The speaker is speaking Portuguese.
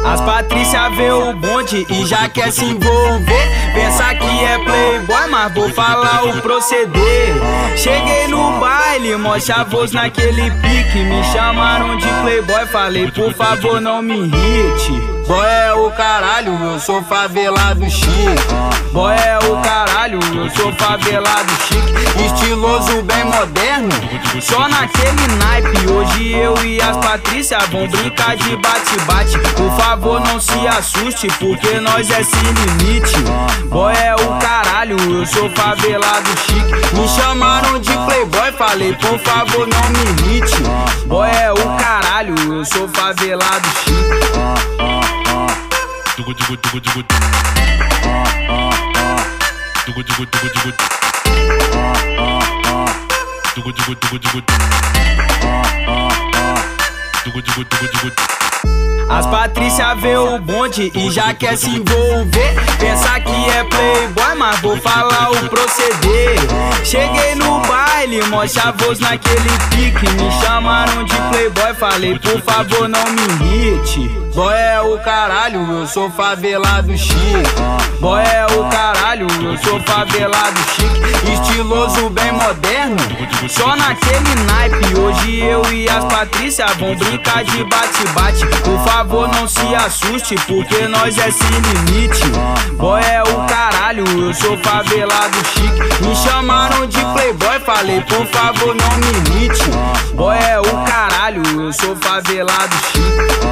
As Patrícia vê o bonde e já quer se envolver. Pensa que é playboy, mas vou falar o proceder. Cheguei no baile, mó chavoso naquele pique. Me chamaram de playboy, falei por favor não me irrite. Boy é o caralho, eu sou favelado chique. Boy é o caralho, eu sou favelado chique. Estiloso, bem moderno, só naquele naipe. Hoje eu e as Patrícia vão brincar de bate-bate. Por favor não se assuste, porque nós é sem limite. Boy é o caralho, eu sou favelado chique. Me chamaram de playboy, falei por favor não me irrite. Boy é o caralho, eu sou favelado chique. As Patrícia vê o bonde e já quer se envolver. Pensa que é playboy, mas vou falar o proceder. Cheguei no baile, mó chavoso naquele pique. Me chamaram de playboy, falei por favor não me irrite. Boy é o caralho, eu sou favelado chique. Boy é o caralho, eu sou favelado chique. Estiloso, bem moderno, só naquele naipe. Hoje eu e as Patrícia vão brincar de bate-bate. Por favor não se assuste, porque nós é sem limite. Boy é o caralho, eu sou favelado chique. Me chamaram de playboy, falei por favor não me irrite. Boy é o caralho, eu sou favelado chique.